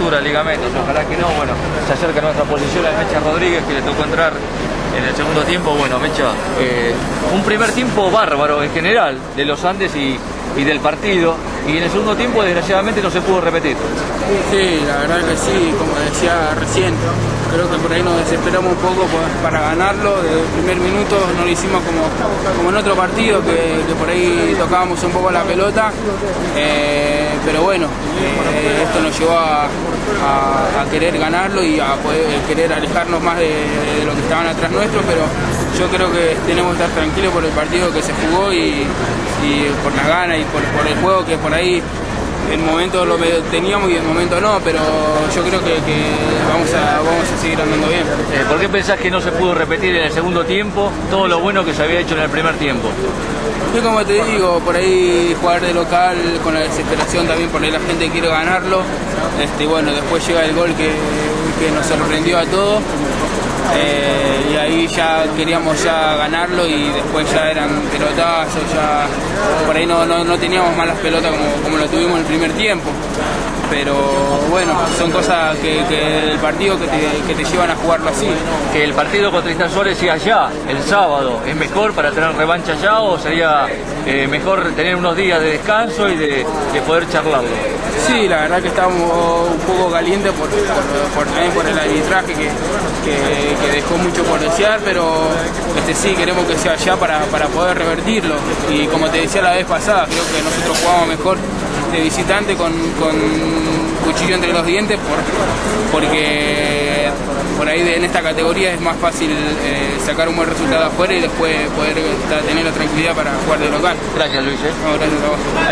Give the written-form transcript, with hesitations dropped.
rotura de ligamentos, ojalá que no. Bueno, se acerca a nuestra posición a Mecha Rodríguez, que le tocó entrar en el segundo tiempo. Bueno, Mecha, un primer tiempo bárbaro en general de los Andes y del partido, y en el segundo tiempo desgraciadamente no se pudo repetir. Sí, la verdad que sí, como decía recién, creo que por ahí nos desesperamos un poco para ganarlo. Desde el primer minuto no lo hicimos como en otro partido, que por ahí tocábamos un poco la pelota, pero bueno, esto nos llevó a querer ganarlo y a poder querer alejarnos más de lo que estaban atrás nuestro, pero yo creo que tenemos que estar tranquilos por el partido que se jugó y por las ganas y por el juego, que por ahí en momento lo teníamos y en momento no, pero yo creo que vamos a seguir andando bien. ¿Por qué pensás que no se pudo repetir en el segundo tiempo todo lo bueno que se había hecho en el primer tiempo? Yo, como te digo, por ahí jugar de local con la desesperación también, por ahí la gente quiere ganarlo, bueno, después llega el gol que nos sorprendió a todos. Y ahí ya queríamos ganarlo y después ya eran pelotazos, ya por ahí no teníamos malas pelotas como lo tuvimos en el primer tiempo, pero bueno, son cosas del partido que te llevan a jugarlo así. ¿Que el partido contra Tristán Suárez siga allá el sábado es mejor para tener revancha allá, o sería mejor tener unos días de descanso y de poder charlarlo? Sí, la verdad que estábamos un poco calientes también por el arbitraje que dejó mucho por desear, pero sí queremos que sea allá para poder revertirlo. Y como te decía la vez pasada, creo que nosotros jugamos mejor de visitante con cuchillo entre los dientes, porque por ahí en esta categoría es más fácil sacar un buen resultado afuera y después poder tener la tranquilidad para jugar de local. Gracias, Luis. No, gracias a vos.